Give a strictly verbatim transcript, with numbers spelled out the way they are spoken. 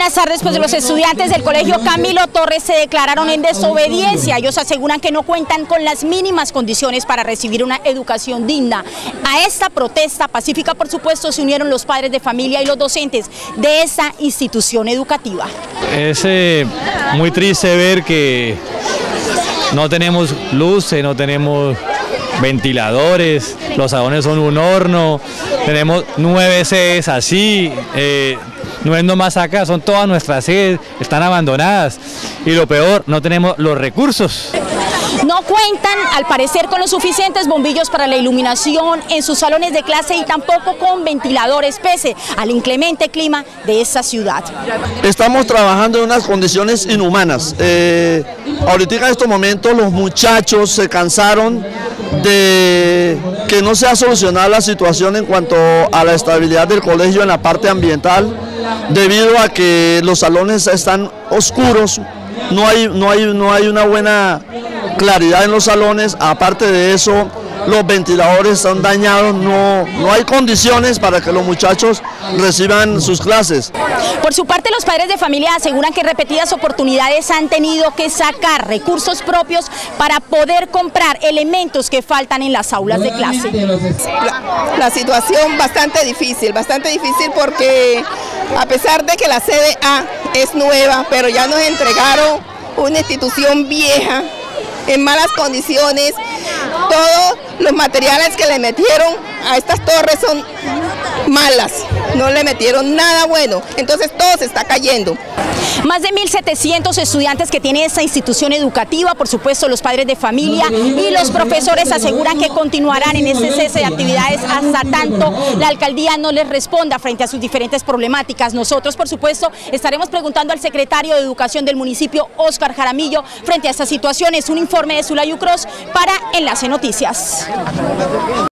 buenas tardes. Pues los estudiantes del Colegio Camilo Torres se declararon en desobediencia. Ellos aseguran que no cuentan con las mínimas condiciones para recibir una educación digna. A esta protesta pacífica, por supuesto, se unieron los padres de familia y los docentes de esa institución educativa. Es eh, muy triste ver que no tenemos luces, no tenemos ventiladores, los salones son un horno, tenemos nueve sedes así, eh, no es nomás acá, son todas nuestras sedes, están abandonadas y lo peor, no tenemos los recursos. No cuentan, al parecer, con los suficientes bombillos para la iluminación en sus salones de clase y tampoco con ventiladores, pese al inclemente clima de esta ciudad. Estamos trabajando en unas condiciones inhumanas. Eh, ahorita en estos momentos los muchachos se cansaron de que no se ha solucionado la situación en cuanto a la estabilidad del colegio en la parte ambiental, debido a que los salones están oscuros, no hay, no hay, no hay una buena claridad en los salones. Aparte de eso, los ventiladores están dañados, no, no hay condiciones para que los muchachos reciban sus clases. Por su parte, los padres de familia aseguran que en repetidas oportunidades han tenido que sacar recursos propios para poder comprar elementos que faltan en las aulas de clase. La, la situación bastante difícil, bastante difícil porque a pesar de que la sede A es nueva, pero ya nos entregaron una institución vieja, en malas condiciones. Todos los materiales que le metieron a estas torres son malas, no le metieron nada bueno, entonces todo se está cayendo. Más de mil setecientos estudiantes que tiene esta institución educativa, por supuesto los padres de familia y los profesores aseguran que continuarán en este cese de actividades hasta tanto la alcaldía no les responda frente a sus diferentes problemáticas. Nosotros, por supuesto, estaremos preguntando al secretario de Educación del municipio, Óscar Jaramillo, frente a estas situaciones. Un informe de Zulayu Cross para Enlace Noticias.